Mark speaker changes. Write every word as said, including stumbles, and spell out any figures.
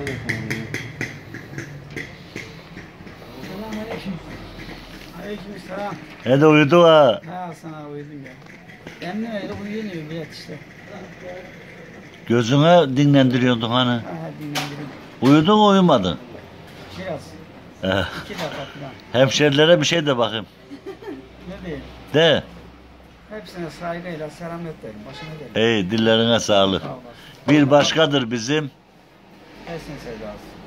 Speaker 1: Selamünaleyküm. Aleykümselam.
Speaker 2: Hadi uyudu ha.
Speaker 1: Ha sana uyudum ya. Ben ne öyle uyuyor bilet işte.
Speaker 2: Gözüne dinlendiriyordun hani.
Speaker 1: Ha dinlendirdim.
Speaker 2: Uyudun mu uyumadın?
Speaker 1: Biraz.
Speaker 2: Eh.
Speaker 1: İki dakika falan.
Speaker 2: Hemşerilere bir şey de bakayım.
Speaker 1: Ne diyeyim?
Speaker 2: De.
Speaker 1: Hepsine saygıyla selamet derim. Başına derim.
Speaker 2: Ey dillerine sağlık.
Speaker 1: Sağ olasın.
Speaker 2: Bir başkadır bizim.
Speaker 1: Hepsine sevdası.